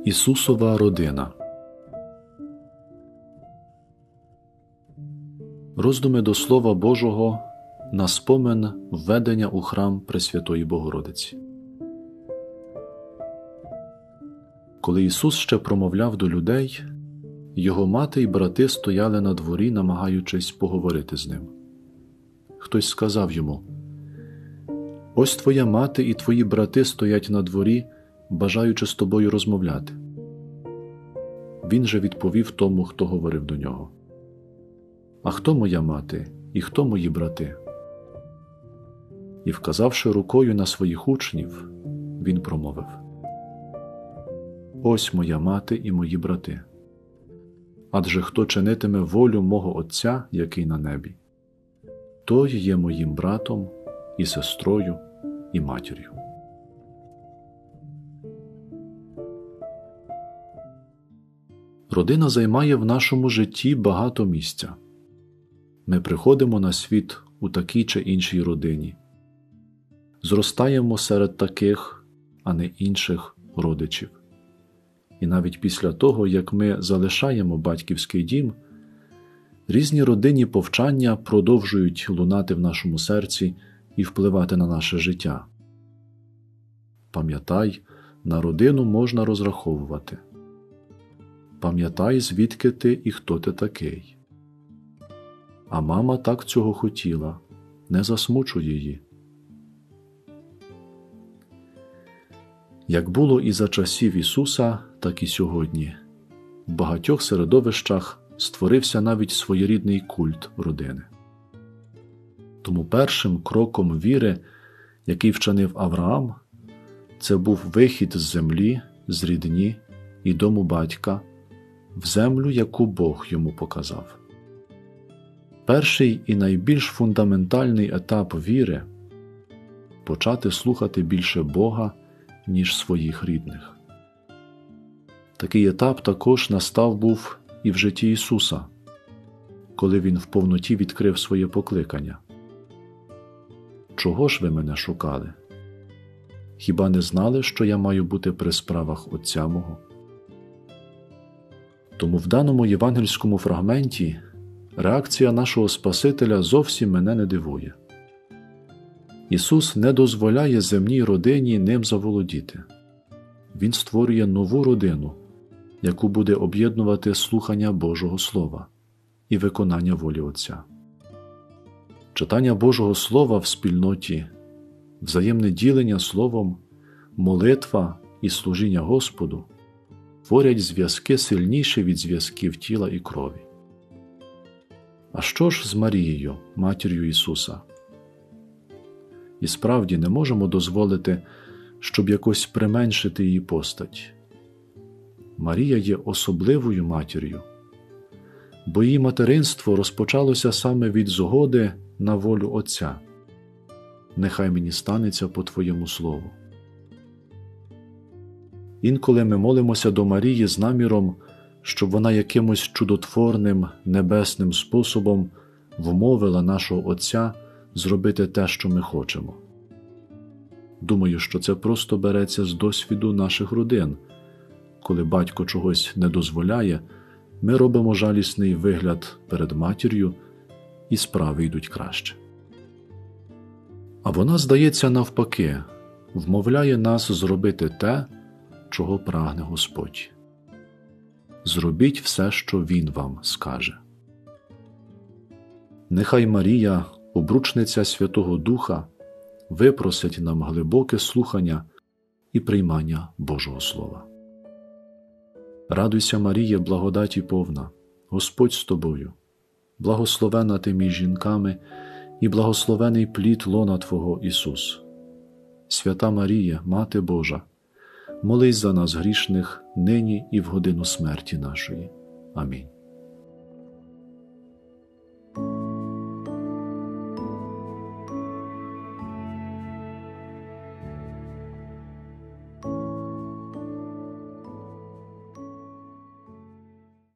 Ісусова родина. Роздуми до Слова Божого на спомин введення у храм Пресвятої Богородиці. Коли Ісус ще промовляв до людей, Його мати й брати стояли на дворі, намагаючись поговорити з Ним. Хтось сказав йому: «Ось твоя мати і твої брати стоять на дворі, бажаючи з тобою розмовляти». Він же відповів тому, хто говорив до нього: «А хто моя мати і хто мої брати?» І, вказавши рукою на своїх учнів, він промовив: «Ось моя мати і мої брати. Адже хто чинитиме волю мого Отця, який на небі, той є моїм братом і сестрою і матір'ю». Родина займає в нашому житті багато місця. Ми приходимо на світ у такій чи іншій родині, зростаємо серед таких, а не інших родичів. І навіть після того, як ми залишаємо батьківський дім, різні родинні повчання продовжують лунати в нашому серці і впливати на наше життя. Пам'ятай, на родину можна розраховувати. Пам'ятай, звідки ти і хто ти такий. А мама так цього хотіла, не засмучуй її. Як було і за часів Ісуса, так і сьогодні. В багатьох середовищах створився навіть своєрідний культ родини. Тому першим кроком віри, який вчинив Авраам, це був вихід з землі, з рідні і дому батька в землю, яку Бог йому показав. Перший і найбільш фундаментальний етап віри – почати слухати більше Бога, ніж своїх рідних. Такий етап також настав був і в житті Ісуса, коли Він в повноті відкрив своє покликання. «Чого ж ви мене шукали? Хіба не знали, що я маю бути при справах Отця мого?» Тому в даному євангельському фрагменті реакція нашого Спасителя зовсім мене не дивує. Ісус не дозволяє земній родині ним заволодіти. Він створює нову родину, яку буде об'єднувати слухання Божого Слова і виконання волі Отця. Читання Божого Слова в спільноті, взаємне ділення Словом, молитва і служіння Господу творять зв'язки сильніші від зв'язків тіла і крові. А що ж з Марією, матір'ю Ісуса? І справді не можемо дозволити, щоб якось применшити її постать. Марія є особливою матір'ю, бо її материнство розпочалося саме від згоди на волю Отця. «Нехай мені станеться по Твоєму слову». Інколи ми молимося до Марії з наміром, щоб вона якимось чудотворним, небесним способом вмовила нашого Отця зробити те, що ми хочемо. Думаю, що це просто береться з досвіду наших родин. Коли батько чогось не дозволяє, ми робимо жалісний вигляд перед матір'ю, і справи йдуть краще. А вона, здається, навпаки, вмовляє нас зробити те, чого прагне Господь. Зробіть все, що Він вам скаже. Нехай Марія, обручниця Святого Духа, випросить нам глибоке слухання і приймання Божого Слова. Радуйся, Маріє, благодаті повна, Господь з тобою, благословена ти між жінками і благословений плід лона Твого, Ісус. Свята Марія, Мати Божа, молись за нас грішних, нині і в годину смерті нашої. Амінь.